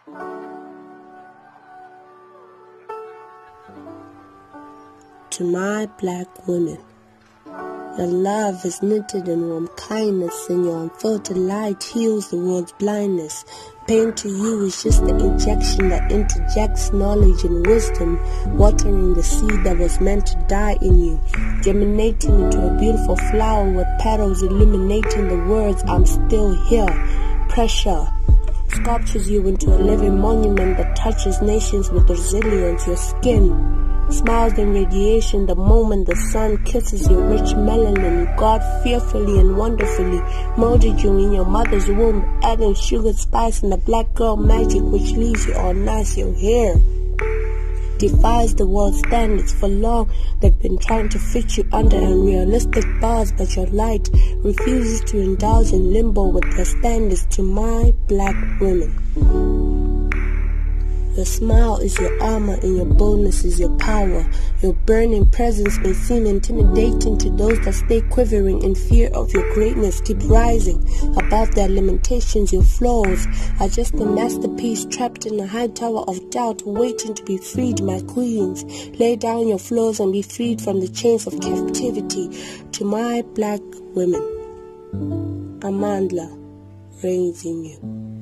To my black women, your love is knitted in warm kindness, and your unfiltered light heals the world's blindness. Pain to you is just the injection that interjects knowledge and wisdom, watering the seed that was meant to die in you, germinating into a beautiful flower with petals illuminating the words, I'm still here. Pressure sculptures you into a living monument that touches nations with resilience. Your skin smiles in radiation the moment the sun kisses your rich melanin. God fearfully and wonderfully molded you in your mother's womb, adding sugar, spice, and the black girl magic which leaves you all nice. Your hair defies the world's standards. For long they've been trying to fit you under unrealistic bars, but your light refuses to indulge in limbo with their standards. To my black women, your smile is your armor and your boldness is your power. Your burning presence may seem intimidating to those that stay quivering in fear of your greatness. Keep rising above their limitations. Your flaws are just a masterpiece trapped in a high tower of doubt, waiting to be freed. My queens, lay down your flaws and be freed from the chains of captivity. To my black women, Amandla reigns in you.